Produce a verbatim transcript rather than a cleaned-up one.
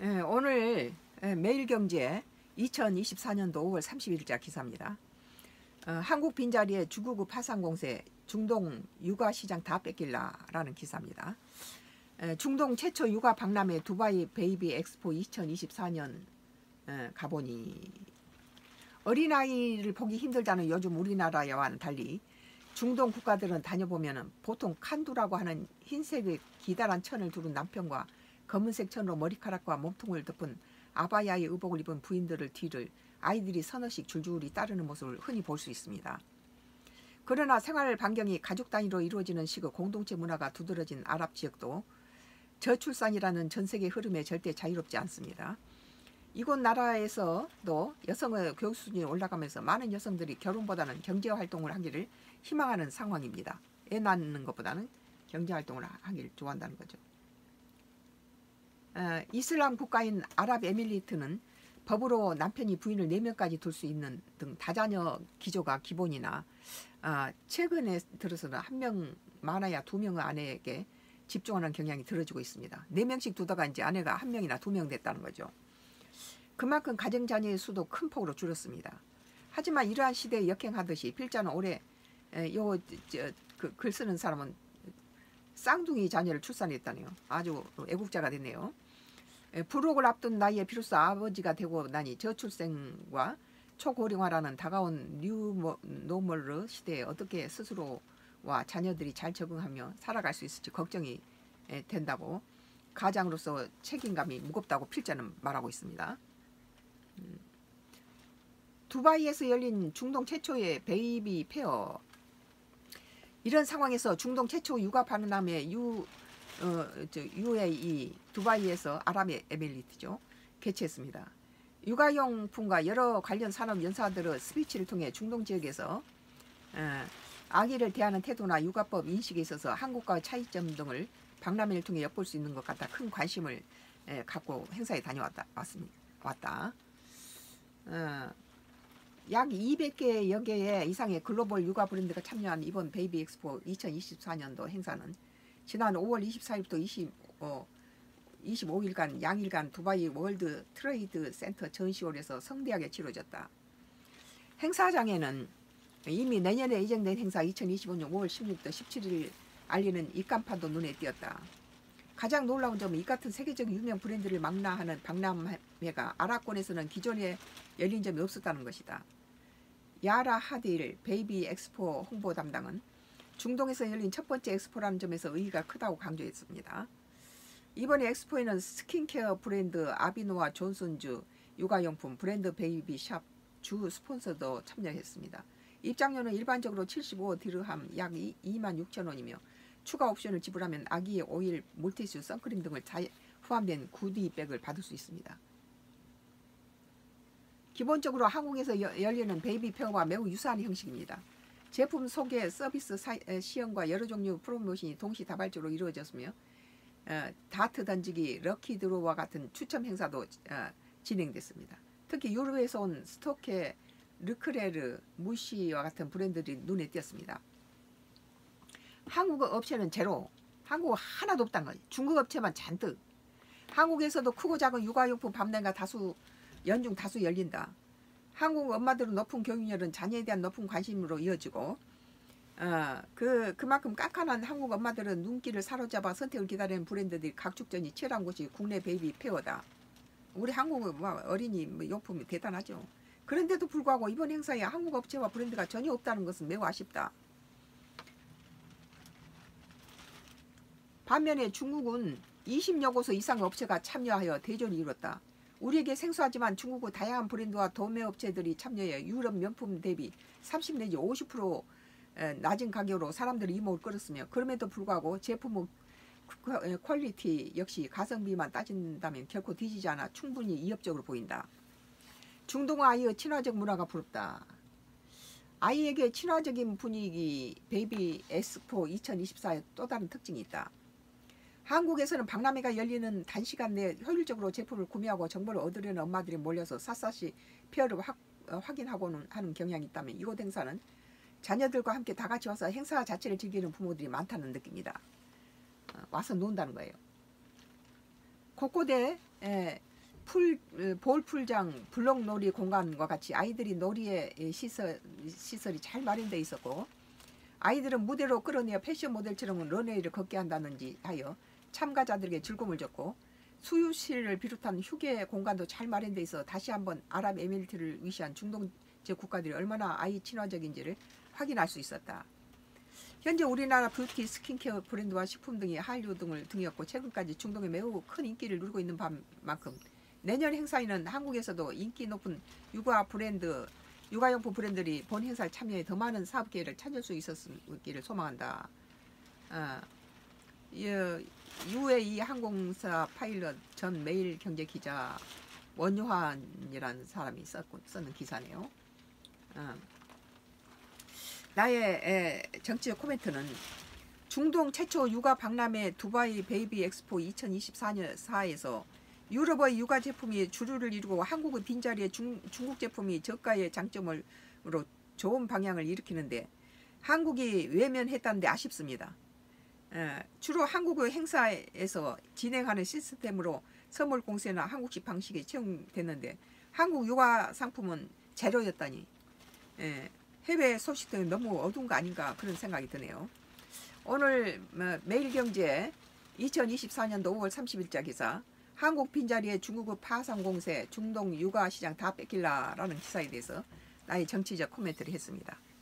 예, 오늘 예, 매일경제 이천이십사 년도 오월 삼십일자 기사입니다. 어, 한국 빈자리에 주구급 파산공세 중동 육아시장 다 뺏길라라는 기사입니다. 예, 중동 최초 육아 박람회 두바이 베이비 엑스포 이천이십사 년 예, 가보니 어린아이를 보기 힘들다는 요즘 우리나라와는 달리 중동 국가들은 다녀보면 보통 칸두라고 하는 흰색의 기다란 천을 두른 남편과 검은색 천으로 머리카락과 몸통을 덮은 아바야의 의복을 입은 부인들을 뒤를 아이들이 서너씩 줄줄이 따르는 모습을 흔히 볼 수 있습니다. 그러나 생활 반경이 가족 단위로 이루어지는 식의 공동체 문화가 두드러진 아랍 지역도 저출산이라는 전세계 흐름에 절대 자유롭지 않습니다. 이곳 나라에서도 여성의 교육 수준이 올라가면서 많은 여성들이 결혼보다는 경제활동을 하기를 희망하는 상황입니다. 애 낳는 것보다는 경제활동을 하기를 좋아한다는 거죠. 어, 이슬람 국가인 아랍에미리트는 법으로 남편이 부인을 네 명까지 둘 수 있는 등 다자녀 기조가 기본이나 어, 최근에 들어서는 한 명 많아야 두 명의 아내에게 집중하는 경향이 들어지고 있습니다. 네 명씩 두다가 이제 아내가 한 명이나 두 명 됐다는 거죠. 그만큼 가정자녀의 수도 큰 폭으로 줄었습니다. 하지만 이러한 시대에 역행하듯이 필자는 올해 요그 쓰는 사람은 쌍둥이 자녀를 출산했다네요. 아주 애국자가 됐네요. 불혹을 앞둔 나이에 비로소 아버지가 되고 나니 저출생과 초고령화라는 다가온 뉴 노멀 시대에 어떻게 스스로와 자녀들이 잘 적응하며 살아갈 수 있을지 걱정이 된다고 가장으로서 책임감이 무겁다고 필자는 말하고 있습니다. 두바이에서 열린 중동 최초의 베이비 페어. 이런 상황에서 중동 최초 육아 박람회 유 어, 저 유에이이 두바이에서 아랍에미리트죠 개최했습니다. 육아용품과 여러 관련 산업 연사들의 스피치를 통해 중동 지역에서 어, 아기를 대하는 태도나 육아법 인식에 있어서 한국과의 차이점 등을 박람회를 통해 엿볼 수 있는 것 같아 큰 관심을 에, 갖고 행사에 다녀왔다 왔습니다. 왔다. 어, 약 이백 개여 개의 이상의 글로벌 육아 브랜드가 참여한 이번 베이비 엑스포 이천이십사 년도 행사는 지난 오월 이십사일부터 이십오일간 양일간 두바이 월드 트레이드 센터 전시홀에서 성대하게 치러졌다. 행사장에는 이미 내년에 예정된 행사 이천이십오 년 오월 십육일부터 십칠일 알리는 입간판도 눈에 띄었다. 가장 놀라운 점은 이 같은 세계적 유명 브랜드를 망라하는 박람회가 아랍권에서는 기존에 열린 점이 없었다는 것이다. 야라 하딜 베이비 엑스포 홍보 담당은 중동에서 열린 첫 번째 엑스포라는 점에서 의의가 크다고 강조했습니다. 이번에 엑스포에는 스킨케어 브랜드 아비노와 존슨주, 육아용품 브랜드 베이비샵 주 스폰서도 참여했습니다. 입장료는 일반적으로 칠십오 디르함 약 이만 육천 원이며 추가 옵션을 지불하면 아기의 오일, 물티슈, 선크림 등을 포함된 구디백을 받을 수 있습니다. 기본적으로 한국에서 열리는 베이비 페어와 매우 유사한 형식입니다. 제품 소개, 서비스 사, 시연과 여러 종류 프로모션이 동시다발적으로 이루어졌으며 어, 다트 던지기, 럭키 드로우와 같은 추첨 행사도 어, 진행됐습니다. 특히 유럽에서 온 스토케, 르크레르, 무시와 같은 브랜드들이 눈에 띄었습니다. 한국 업체는 제로, 한국 하나도 없다는 거예요. 중국 업체만 잔뜩. 한국에서도 크고 작은 육아용품 박람회가 다수 연중 다수 열린다. 한국 엄마들은 높은 교육열은 자녀에 대한 높은 관심으로 이어지고 어, 그, 그만큼 깐깐한 한국 엄마들은 눈길을 사로잡아 선택을 기다리는 브랜드들이 각축전이 치열한 곳이 국내 베이비 페어다. 우리 한국 어린이 용품이 대단하죠. 그런데도 불구하고 이번 행사에 한국 업체와 브랜드가 전혀 없다는 것은 매우 아쉽다. 반면에 중국은 이십여 곳 이상의 업체가 참여하여 대전을 이뤘다. 우리에게 생소하지만 중국의 다양한 브랜드와 도매업체들이 참여해 유럽 명품 대비 삼십 내지 오십 퍼센트 낮은 가격으로 사람들이 이목을 끌었으며 그럼에도 불구하고 제품의 퀄리티 역시 가성비만 따진다면 결코 뒤지지 않아 충분히 위협적으로 보인다. 중동 아이의 친화적 문화가 부럽다. 아이에게 친화적인 분위기 베이비 엑스포 이천이십사의 또 다른 특징이 있다. 한국에서는 박람회가 열리는 단시간 내에 효율적으로 제품을 구매하고 정보를 얻으려는 엄마들이 몰려서 샅샅이 페어를 확, 어, 확인하고는 하는 경향이 있다면 이곳 행사는 자녀들과 함께 다 같이 와서 행사 자체를 즐기는 부모들이 많다는 느낌이다. 어, 와서 논다는 거예요. 곳곳에 에, 풀 볼풀장 블록놀이 공간과 같이 아이들이 놀이의 시설, 시설이 잘 마련되어 있었고 아이들은 무대로 끌어내어 패션 모델처럼 런웨이를 걷게 한다든지 하여 참가자들에게 즐거움을 줬고 수유실을 비롯한 휴게 공간도 잘 마련되어 있어 다시 한번 아랍에미리트를 위시한 중동제 국가들이 얼마나 아이 친화적인지를 확인할 수 있었다. 현재 우리나라 뷰티, 스킨케어 브랜드와 식품 등이 한류 등을 등이었고 최근까지 중동에 매우 큰 인기를 누리고 있는 만큼 내년 행사에는 한국에서도 인기 높은 육아 브랜드, 육아용품 브랜드들이 본 행사에 참여해 더 많은 사업 기회를 찾을 수 있었기를 소망한다. 어, 유에이이 항공사 파일럿 전 매일경제 기자 원유환이라는 사람이 썼고, 쓰는 기사네요. 어. 나의 에, 정치적 코멘트는 중동 최초 육아 박람회 두바이 베이비 엑스포 이천이십사에서 유럽의 육아 제품이 주류를 이루고 한국의 빈자리에 중, 중국 제품이 저가의 장점으로 좋은 방향을 일으키는데 한국이 외면했다는데 아쉽습니다. 에, 주로 한국의 행사에서 진행하는 시스템으로 선물 공세나 한국식 방식이 채용됐는데 한국 육아 상품은 제로였다니 에, 해외 소식 때문에 너무 어두운 거 아닌가 그런 생각이 드네요. 오늘 매일경제 이천이십사년도 오월 삼십일자 기사 한국 빈자리에 중국의 파상 공세 중동 육아 시장 다 뺏길라라는 기사에 대해서 나의 정치적 코멘트를 했습니다.